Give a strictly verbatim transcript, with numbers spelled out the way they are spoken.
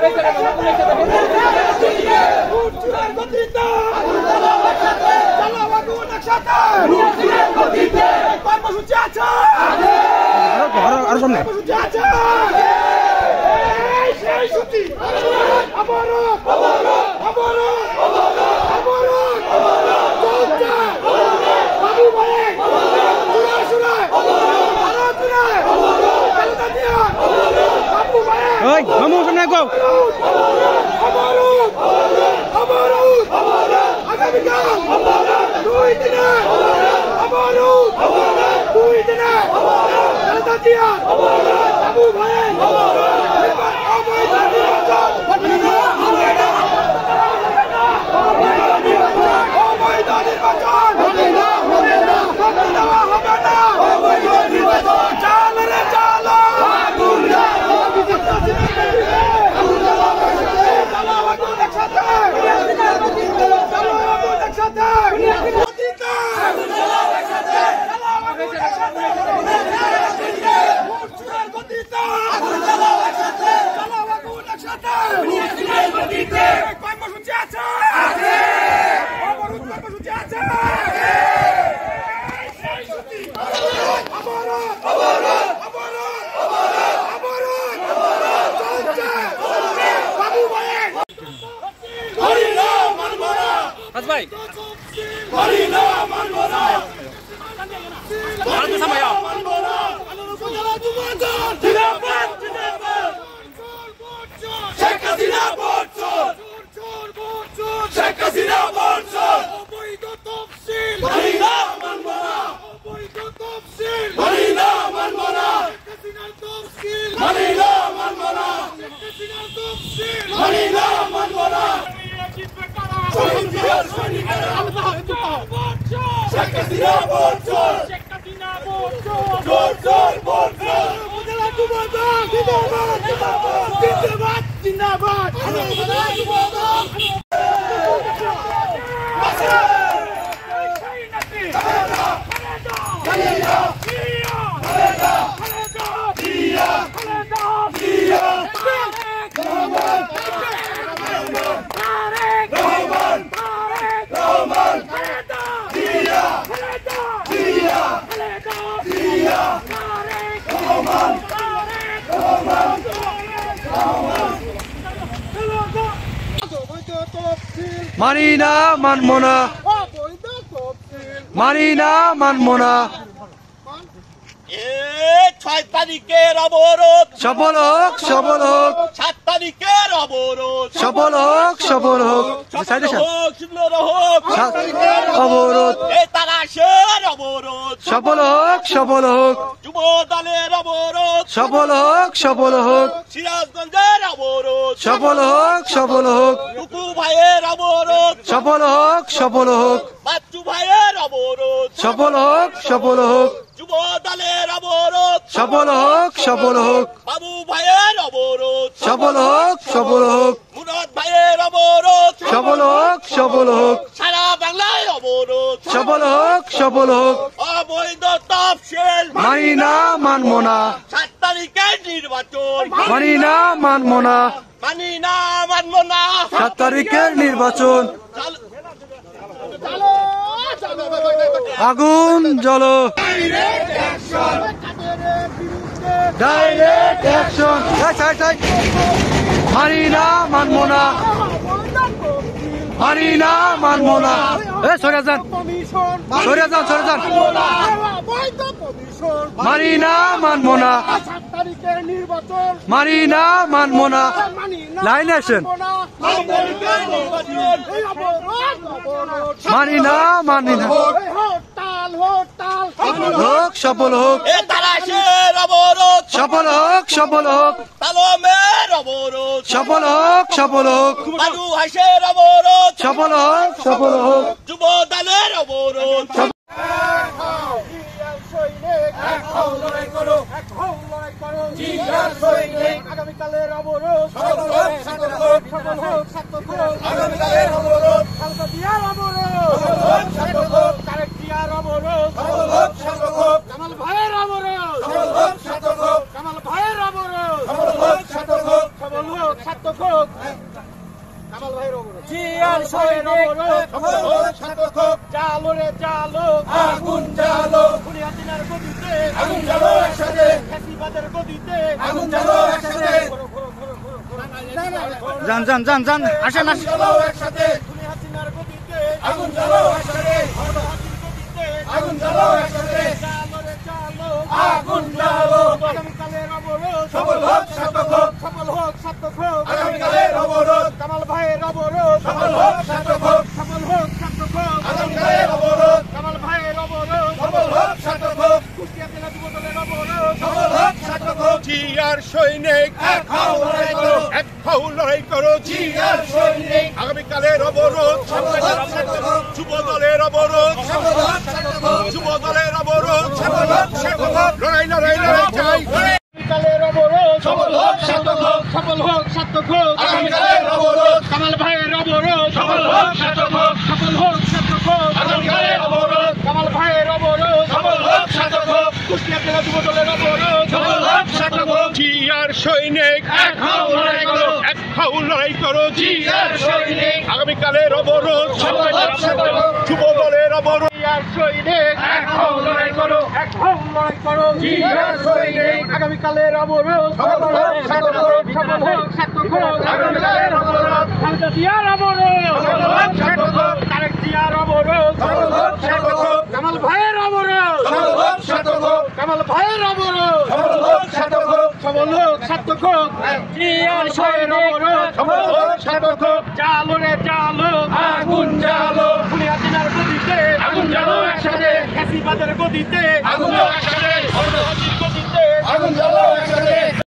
Vamos, vamos, go! Baik. Marina Manmona. Mana tu sama ya? Dinabad, dinabad. Sheikh Hasina bocor. Sheikh Hasina bocor. Marina Manmona. Marina Manmona. Marina Manmona. Marina Manmona. Sheikh Hasina bocor. Sheikh Hasina bocor. Bocor, bocor. Dinabad, dinabad. Dinabad, dinabad. Marina Manmona. Marina Manmona. ছয় তারিখের অবরোধ সফল হোক, সফল হোক। সাত তারিখের অবরোধ সফল হোক, সফল হোক। অবরোধ তারাশের অবরোধ সফল হোক, সফল হোক। যুব দলের অবরোধ সফল হোক, সফল হোক। সিরাজগঞ্জের অবরোধ সফল হোক, সফল হোক। টুকু ভাইয়ের অবরোধ সফল হোক, সফল হোক। বাচ্চু ভাইয়ের অবরোধ সফল হোক, সফল হোক। যুব দলের অবরোধ সফল হোক, সফল হোক। বাবু ভাইয়ের অবরোধ সফল হোক, সফল হোক। মুরাদ ভাইয়ের অবরোধ সফল হোক, সফল হোক। সারা বাংলায় অবরোধ সফল হোক, সফল হোক। অবৈধ তফসিল মানিনা মানমোনা। সাত তারিখের নির্বাচন মানিনা মানমোনা। মানি না মানবো না সাত তারিখের নির্বাচন। আগুন জ্বলো। Direct action. মানিনা মানমোনা। মানিনা মানমোনা। এ সরে যান, সরে যান, সরে যান। মানিনা মানমোনা। মানিনা মানমোনা। লাইনে আসেন। মানিনা মানিনা। হোক, সফল হোক। সফল হোক, সফল হোক। তালমের অবরোধ সফল হোক, সফল হোক। বালু হাসের অবরোধ সফল হোক, সফল হোক। যুব দলের অবরোধ আগামীকালের অবরোধ সফল হোক, সফল হোক। আগামীকালের অবরোধ খালেদা জিয়ার অবরোধ সফল হোক, সফল হোক। তারেক জিয়ার অবরোধ সফল হোক, সফল হোক। কামাল ভাইয়ের অবরোধ সফল হোক, সফল হোক। কামাল ভাইয়ের অবরোধ সফল হোক, সফল হোক। সফল হোক, সার্থক হোক। সাতক হোক, জালো রে জালো, আগুন জ্বালো, খুনিয়াদিনের গদিতে, আগুন জ্বালো একসাথে, ফ্যাসিবাদের গদিতে, আগুন জ্বালো একসাথে, যান যান যান যান আসেন আগুন আসেন জ্বালো একসাথে, খুনিয়াদিনের গদিতে, আগুন জ্বালো একসাথে, হাতির গদিতে, আগুন জ্বালো একসাথে, জালো রে জালো, আগুন জ্বালো, আগামীকালের অবরোধ সফল হোক সাতক হোক, সফল হোক সার্থক হোক, আগামীকালের অবরোধ কামাল ভাইয়ের অবরোধ সফল হোক সাতক হোক, সফল হোক সার্থক হোক, আগামীকালের অবরোধ কামাল ভাইয়ের অবরোধ সফল হোক সাতক হোক, কুষ্টিয়া জেলা যুবদলের অবরোধ সফল হোক সাতক হোক, জিয়ার সৈনিক এক হও লড়াই করো, এক হাউ লড়াই করো জিয়ার সৈনিক, আগামীকালের অবরোধ সফল হোক সাতক হোক, যুব দলের অবরোধ সফল হোক সাতক হোক, যুব দলের অবরোধ সফল হোক সাতক হোক, লড়াই লড়াই লড়াই চাই আগামীকালের অবরোধ সফল হোক সাতক হোক, সফল হোক সার্থক হোক আগামীকালের অবরোধ কামাল ভাইয়ের অবরোধ সফল হোক সাতক হোক, সফল হোক সার্থক হোক আগামীকালের অবরোধ কামাল ভাইয়ের অবরোধ সফল হোক সাতক হোক, কুষ্টিয়া জেলা যুব দলের অবরোধ সফল হোক সাতক হোক, জিয়ার সৈনিক এক হও লড়াই করো, এক হাউ লড়াই করো জিয়ার সৈনিক, আগামীকালের অবরোধ সফল হোক সাতক হোক, যুব দলের অবরোধ জিয়ার সৈনিক এক হও লড়াই করো, এক হাউ লড়াই করো জিয়ার সৈনিক, আগামীকালের অবরোধ সফল হোক সাতক হোক, সফল হোক সার্থক হোক আগামীকালের অবরোধ খালেদা জিয়ার অবরোধ সফল হোক সাতক হোক, তারেক জিয়ার অবরোধ সফল হোক সাতক হোক, কামাল ভাইয়ের অবরোধ সফল হোক সাতক হোক, কামাল ভাইয়ের অবরোধ সফল হোক সাতক হোক, সফল হোক সার্থক হোক জিয়ার সৈনিক সফল হোক সাতক হোক, জালো রে জালো আগুন জ্বালো, খুনিয়াদিনের গদিতে আগুন জ্বালো একসাথে, ফ্যাসিবাদের গদিতে আগুন জ্বালো একসাথে, হাতির গদিতে